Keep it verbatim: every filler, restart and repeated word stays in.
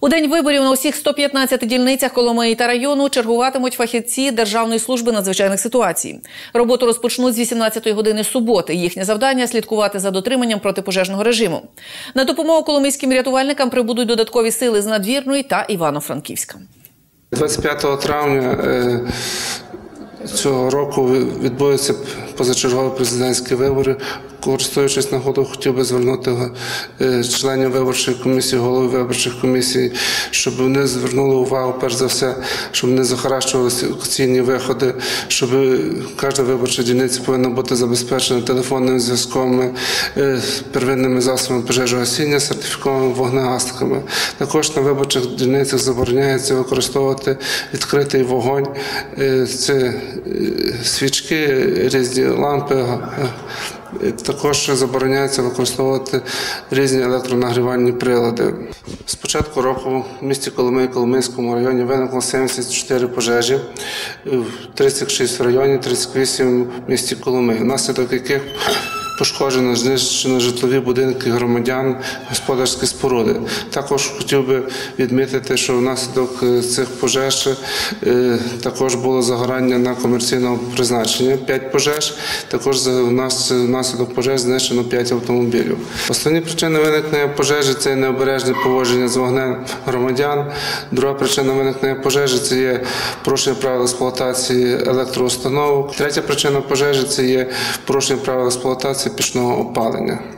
У день виборів на усіх ста п'ятнадцяти дільницях Коломиї та району чергуватимуть фахівці Державної служби надзвичайних ситуацій. Роботу розпочнуть з вісімнадцятої години суботи. Їхнє завдання – слідкувати за дотриманням протипожежного режиму. На допомогу коломийським рятувальникам прибудуть додаткові сили з Надвірної та Івано-Франківська. двадцять п'ятого травня цього року відбудуться позачергові президентські вибори. Користуючись нагодою, хотів би звернути членів виборчої комісії, голови виборчих комісій, щоб вони звернули увагу, перш за все, щоб вони захаращували локаційні виходи, щоб кожна виборча дільниця повинна бути забезпечена телефонним зв'язком, первинними засобами пожежогасіння, сертифікованими вогнегасниками. Також на виборчих дільницях забороняється використовувати відкритий вогонь. Це свічки, різні лампи. Також забороняється використовувати різні електронагрівальні прилади. З початку року в місті Коломиї, Коломийському районі виникло сімдесят чотири пожежі, тридцять шість в районі, тридцять вісім в місті Коломиї, внаслідок яких пошкоджено, знищено житлові будинки громадян, господарські споруди. Також хотів би відмітити, що внаслідок цих пожеж також було загорання на комерційного призначення, п'ять пожеж, також внаслідок пожеж знищено п'ять автомобілів. Основні причини виникнення пожежі – це необережне поводження з вогнем громадян. Друга причина виникнення пожежі – це є порушення правил експлуатації електроустановок. Третя причина пожежі – це є порушення правил експлуатації пічного опалення.